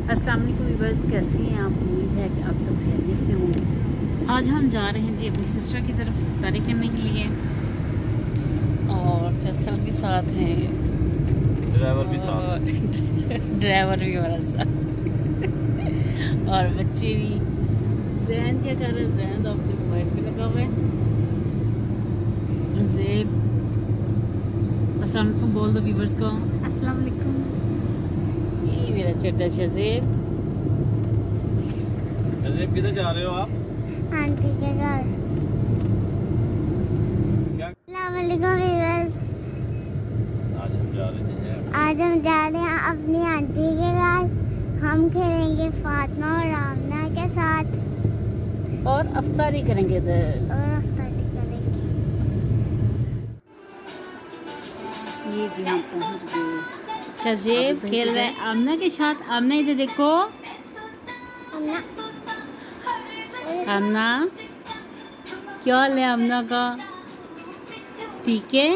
अस्सलाम वालेकुम व्यूअर्स, कैसे हैं आप? उम्मीद है कि आप सब खैरियत से होंगे। आज हम जा रहे हैं जी अपनी सिस्टर की तरफ इफ्तारी करने के लिए और फैसल भी साथ हैं, ड्राइवर भी साथ ड्राइवर भी हमारा साथ और बच्चे भी। जैन क्या कर रहे हैं? जैन तो अपने मोबाइल पे लगा हुआ है। ज़ेब अस्सलाम वालेकुम बोल दो व्यूअर्स को। अस्सलाम वालेकुम। ये मेरा छोटा शज़ेब। किधर जा रहे हो आप? आंटी के घर। क्या? अस्सलाम वालेकुम व्यूअर्स। आज हम जा रहे हैं अपनी आंटी के घर। हम खेलेंगे फातिमा और आमना के साथ और अफ्तारी करेंगे इधर। और अफ्तारी करेंगे। ये जी हम पहुंच गए। शज़ेब खेल रहा है आमना के साथ। आमना इधर देखो। आमना आमना क्या हाल है आमना का? ठीक है।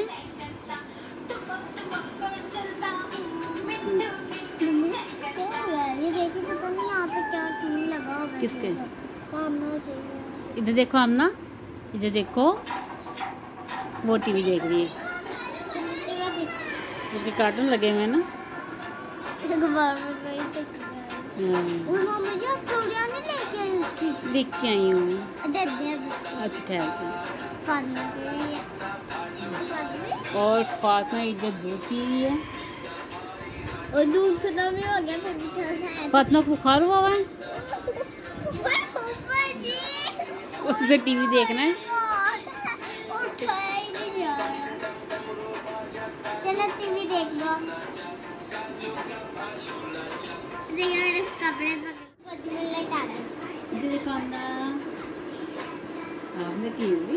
ये देखिए, पता नहीं यहाँ पे क्या लगा हुआ है। किसके? आमना के। इधर देखो आमना, इधर देखो। वो टीवी देख रही है। उसके कार्टून लगे हुए हैं ना। और मामा जी आप चूड़ियाँ नहीं लेके आई उसकी? देख के आई हूँ। दे दे अब उसकी। अच्छा ठहर के। फातिमा के लिए। फातिमा और फातिमा इधर दूध पी रही है। और दूध खत्म ही हो गया, फिर भी थोड़ा सा है। फातिमा को बुखार हुआ है। फूफा जी उसे टीवी देखना है। उठाया ही नहीं जा रहा। चलो टीवी देख लो। देखिए मेरे कपड़े पकड़ में लटा दे। इधर देखो आमना। आमना टीवी।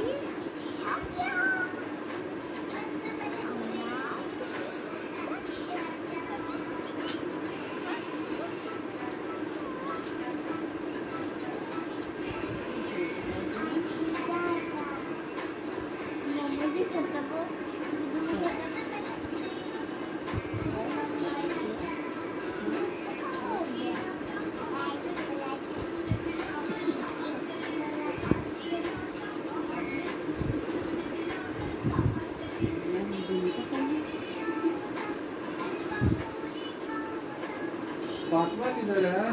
फातिमा किधर है?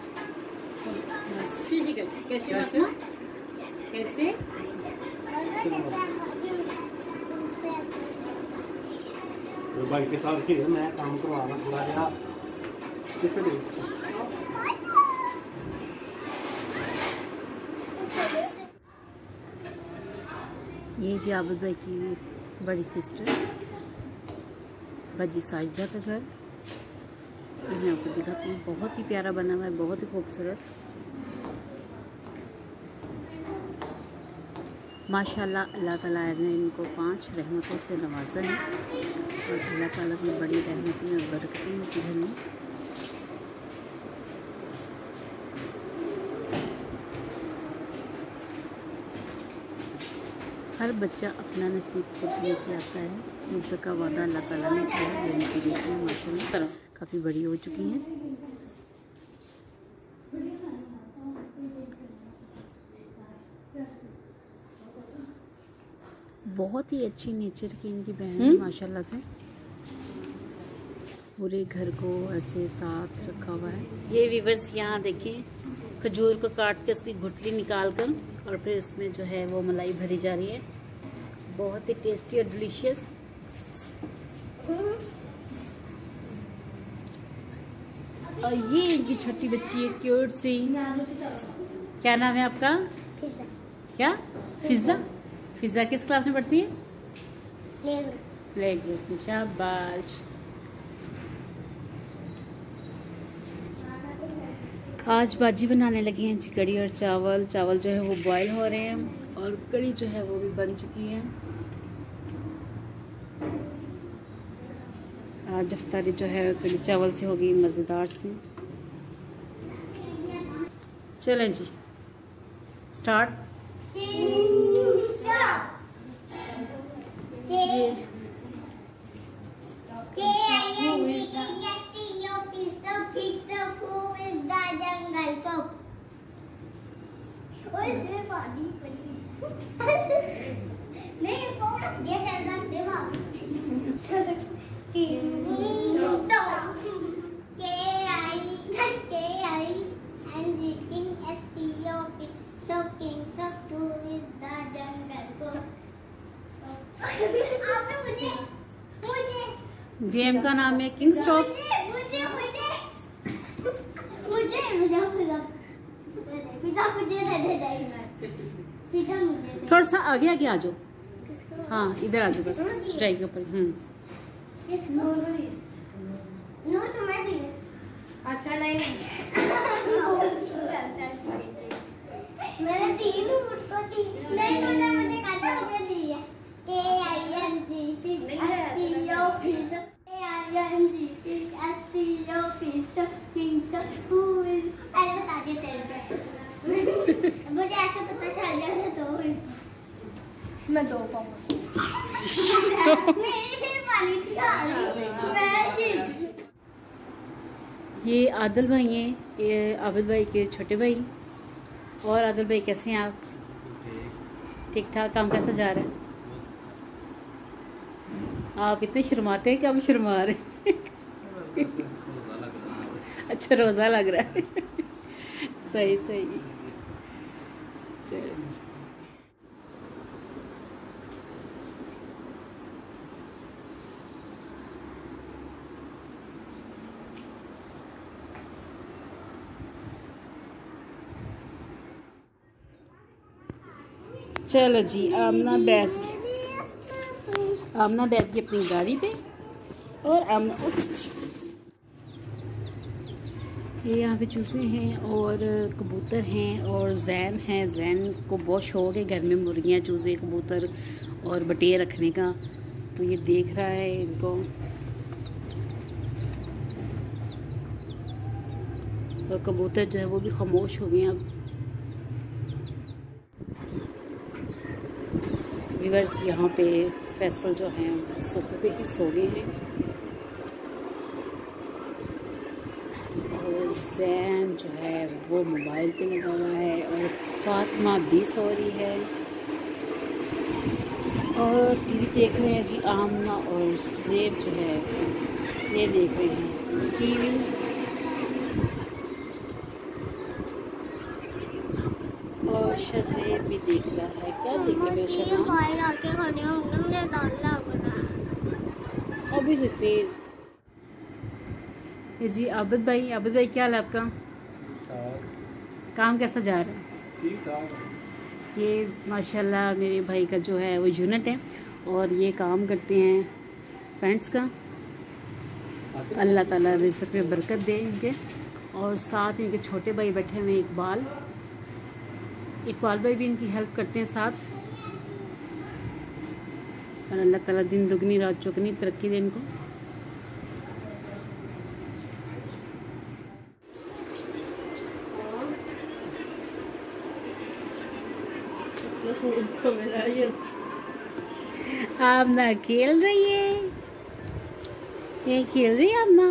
कैसे फातिमा? कैसे? भाई के साथ खेल, मैं काम करवाना थोड़ा जरा। ये जी आबिद भाई की बड़ी सिस्टर बजी साजिदा का घर। ये मैं आपको दिखाती हूँ। बहुत ही प्यारा बना हुआ है, बहुत ही खूबसूरत। माशाल्लाह अल्लाह ताला ने इनको 5 रहमतों से नवाजा है और अल्लाह ताला की बड़ी रहमतें और बरकतें हैं इस घर में। हर बच्चा अपना नसीब खुद लेके आता है। रिज़्क़ का वादा अल्लाह ताला ने किया है। लेने की बेटियाँ माशाल्लाह काफ़ी बड़ी हो चुकी हैं। बहुत ही अच्छी नेचर की इनकी बहन है माशाल्लाह से। पूरे घर को ऐसे साफ रखा हुआ है। ये व्यूअर्स यहाँ देखिए, खजूर को काट के उसकी गुठली निकाल कर और फिर इसमें जो है वो मलाई भरी जा रही है। बहुत ही टेस्टी और डिलीशियस। और ये इनकी छोटी बच्ची है, क्यूट सी। क्या नाम है आपका? क्या? फिजा। फिजा किस क्लास में पढ़ती है? प्ले ग्रुप में। शाबाश। आज बाजी बनाने लगे हैं जी, कड़ी और चावल। चावल जो है वो बॉयल हो रहे हैं और कड़ी जो है वो भी बन चुकी है। आज इफ्तारी जो है कड़ी चावल से होगी, मज़ेदार सी। चलें जी, start. K-I-N-G-E-S-T-O-P-S-T-O-P-S-T-O, who is game का नाम है किंग स्टॉप। थोड़ा सा आगे आगे आ जाओ। हाँ इधर आ जाओ बस स्ट्राइक के ऊपर। अच्छा नहीं मैंने तीन मुझको नहीं मुझे काटा मुझे दी है बता दिया तेरे पे मुझे ऐसे पता चल जाता तो मैं दो पाऊँ मेरी फिर पानी थी ये आदिल भाई हैं, ये आबिद भाई के छोटे भाई। और आदिल भाई कैसे हैं आप? ठीक ठाक। काम कैसा जा रहा है? आप इतने शर्माते हैं कि आप शर्मा रहे हैं। अच्छा रोज़ा लग रहा है। सही सही। चलो जी आमना बैठ गई अपनी गाड़ी पे और आमना ये यहाँ पे चूजे हैं और कबूतर हैं और जैन हैं। जैन को बहुत शौक है घर में मुर्गियाँ चूजे कबूतर और बटेर रखने का, तो ये देख रहा है इनको। और कबूतर जो है वो भी खामोश हो गए अब। व्यूअर्स यहाँ पे फैसल जो हैं सोफे पे ही सो गए हैं और जैन जो है वो मोबाइल पे लगा हुआ है और फातिमा भी सो रही है और टीवी देख रहे हैं जी। आमना और ज़ेब जो है ये देख रहे हैं टीवी। और शज़ेब भी देख रहा है। क्या देख रहे हैं शज़ेब? बाहर आके खड़े होंगे मुझे डर लग रहा है अभी से तेज। ये जी आबिद भाई क्या हाल है आपका? काम कैसा जा रहा है? ये माशाल्लाह मेरे भाई का जो है वो यूनिट है और ये काम करते हैं पेंट्स का। अल्लाह ताला रिज़्क़ में बरकत दे इनके। और साथ इनके छोटे भाई बैठे हुए इकबाल भाई भी इनकी हेल्प करते हैं साथ। और अल्लाह ताला दिन दुगनी रात चौगनी तरक्की दे इनको। आमना खेल रही है, ये खेल रही है आमना।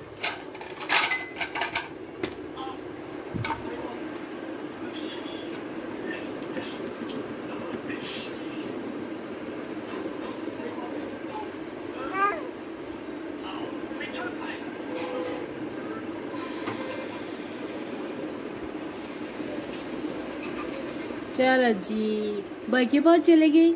चलो जी भाई के पास चले गई।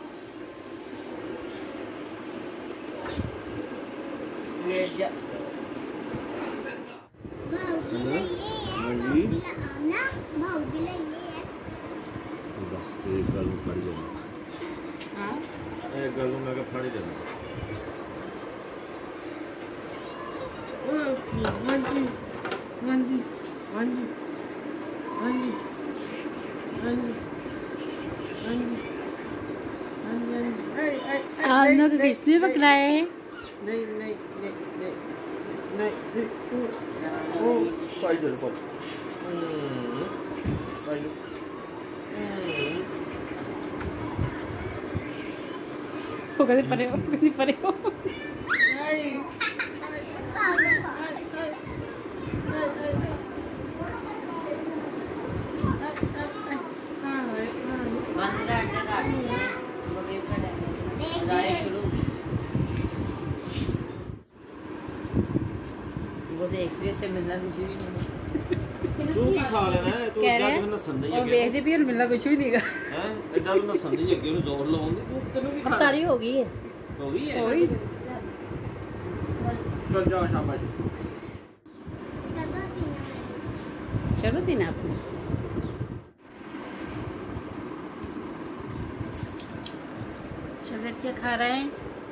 आमना को किसने पकड़ाया है? नहीं ओ पाइडल पर पाइडल वो कभी परे हो वो देख रही से मिलना कुछ भी नहीं तू की खा लेना है तू कह रहे जा हैं के नसन नहीं और देखते भी मिलना कुछ भी नहीं हैं एडा तू नसन नहीं अगे नु जोर लाਉਂਦੀ तू तेनू की खा तारी हो गई है हो गई है कोई चल जाओ शाबाश चलो दिन आपने शज़ैद क्या खा रहे हैं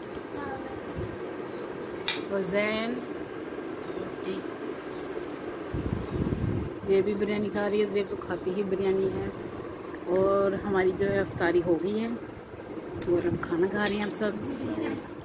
हुसैन ये भी बिरयानी खा रही है ज़ेब तो खाती ही बिरयानी है और हमारी जो है अफ्तारी हो गई है और हम खाना खा रहे हैं हम सब